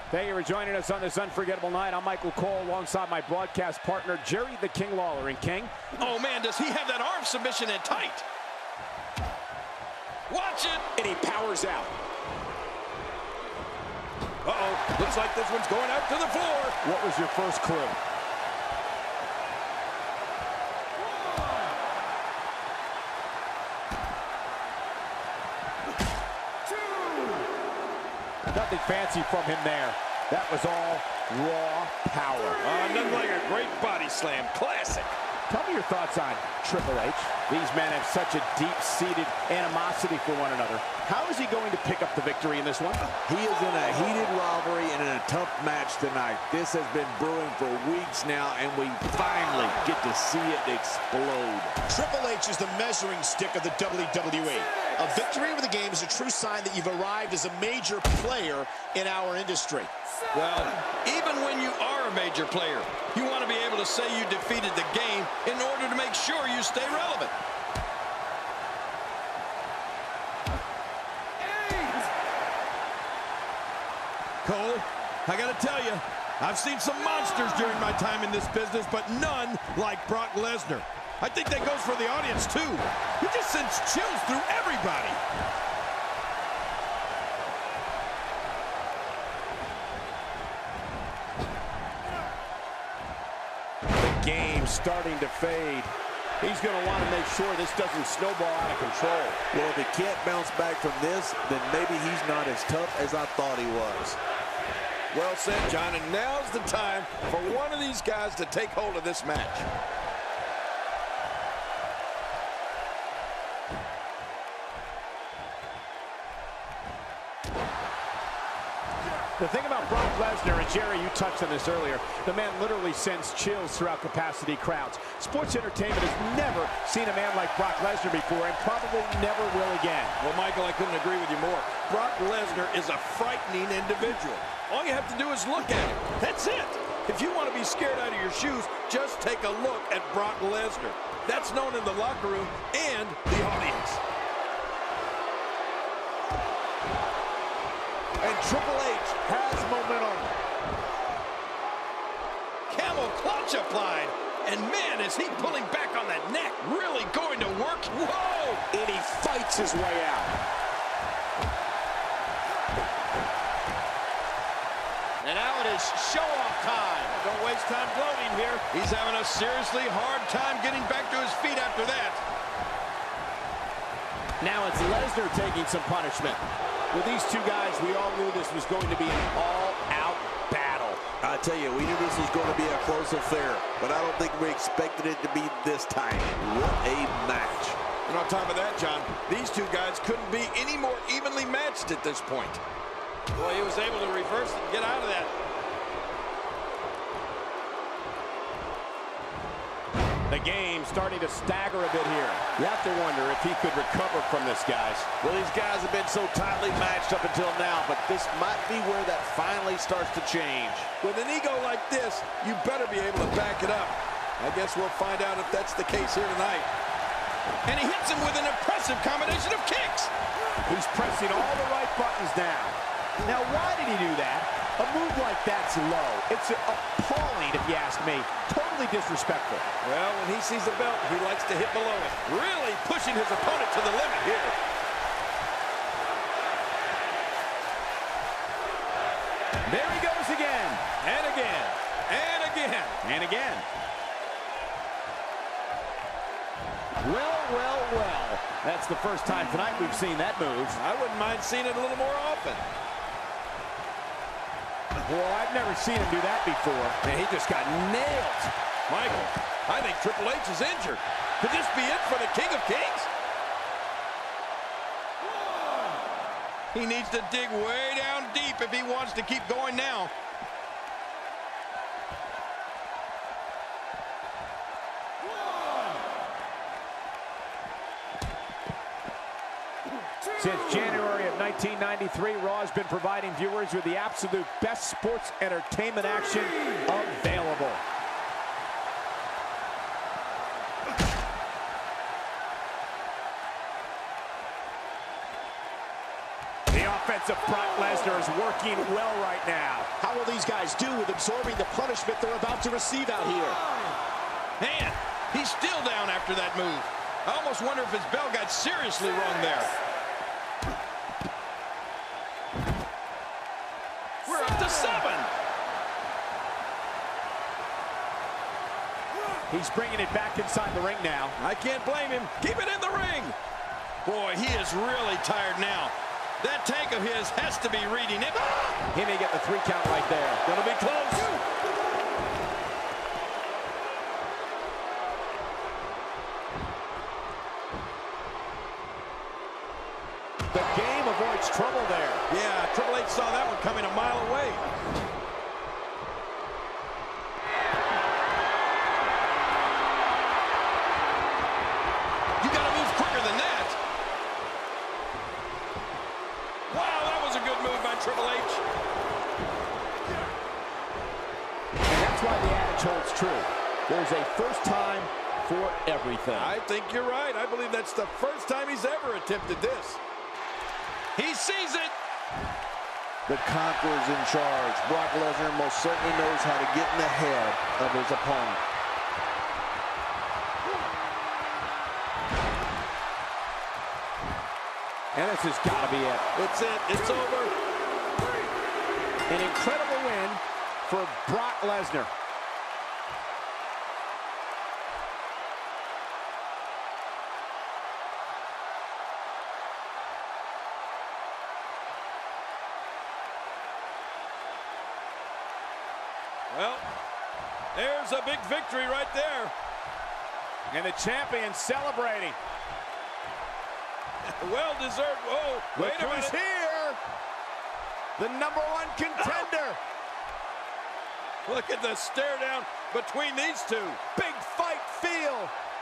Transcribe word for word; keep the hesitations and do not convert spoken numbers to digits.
Thank you for joining us on this unforgettable night. I'm Michael Cole alongside my broadcast partner, Jerry the King Lawler. And King? Oh, man, does he have that arm submission in tight? Watch it! And he powers out. Uh-oh, looks like this one's going out to the floor. What was your first clue? Nothing fancy from him there. That was all raw power. Uh, nothing like a great body slam. Classic. Tell me your thoughts on Triple H. These men have such a deep-seated animosity for one another. How is he going to pick up the victory in this one? He is in a heated rivalry and in a tough match tonight. This has been brewing for weeks now, and we finally get to see it explode. Triple H is the measuring stick of the W W E. A victory over the game is a true sign that you've arrived as a major player in our industry. Well, even when you are a major player, you want to be able to say you defeated the game in order to make sure you stay relevant. Eight. Cole, I got to tell you, I've seen some monsters during my time in this business, but none like Brock Lesnar. I think that goes for the audience, too. He just sends chills through everybody. The game's starting to fade. He's going to want to make sure this doesn't snowball out of control. Well, if he can't bounce back from this, then maybe he's not as tough as I thought he was. Well said, John, and now's the time for one of these guys to take hold of this match. The thing about Brock Lesnar, and Jerry, you touched on this earlier, the man literally sends chills throughout capacity crowds. Sports entertainment has never seen a man like Brock Lesnar before and probably never will again. Well, Michael, I couldn't agree with you more. Brock Lesnar is a frightening individual. All you have to do is look at him. That's it. If you want to be scared out of your shoes, just take a look at Brock Lesnar. That's known in the locker room and the audience. And Triple H has momentum. Camel clutch applied. And man, is he pulling back on that neck. Really going to work. Whoa! And he fights his way out. And now it is show-off time. Don't waste time gloating here. He's having a seriously hard time getting back to his feet after that. Now it's Lesnar taking some punishment. With these two guys, we all knew this was going to be an all-out battle. I tell you, we knew this was going to be a close affair, but I don't think we expected it to be this tight. What a match. And on top of that, John, these two guys couldn't be any more evenly matched at this point. Boy, he was able to reverse it and get out of that. The game starting to stagger a bit here. You have to wonder if he could recover from this, guys. Well, these guys have been so tightly matched up until now, but this might be where that finally starts to change. With an ego like this, you better be able to back it up. I guess we'll find out if that's the case here tonight. And he hits him with an impressive combination of kicks. He's pressing all the right buttons now. Now, why did he do that? A move like that's low. It's appalling, if you ask me. Totally disrespectful. Well, when he sees the belt, he likes to hit below it. Really pushing his opponent to the limit here. There he goes again. And again. And again. And again. Well, well, well. That's the first time tonight we've seen that move. I wouldn't mind seeing it a little more often. Well, I've never seen him do that before. And he just got nailed. Michael, I think Triple H is injured. Could this be it for the King of Kings? He needs to dig way down deep if he wants to keep going now. Since January of nineteen ninety-three, Raw has been providing viewers with the absolute best sports entertainment action available. The The offense of Brock Lesnar is working well right now. How will these guys do with absorbing the punishment they're about to receive out here? Man, he's still down after that move. I almost wonder if his bell got seriously wrong there. We're up to seven. He's bringing it back inside the ring now. I can't blame him. Keep it in the ring. Boy, he is really tired now. That tank of his has to be reading it. He may get the three count right there. Gonna be close. The game avoids trouble there. Yeah, Triple H saw that one coming a mile away. You gotta move quicker than that. Wow, that was a good move by Triple H. And that's why the adage holds true. There's a first time for everything. I think you're right. I believe that's the first time he's ever attempted this. He sees it. The Conqueror's in charge. Brock Lesnar most certainly knows how to get in the head of his opponent. And this has got to be it. It's it. It's over. An incredible win for Brock Lesnar. Well, there's a big victory right there. And the champion celebrating. Well-deserved. Whoa, Look wait a who's minute. here. The number one contender. Look at the stare down between these two. Big fight feel.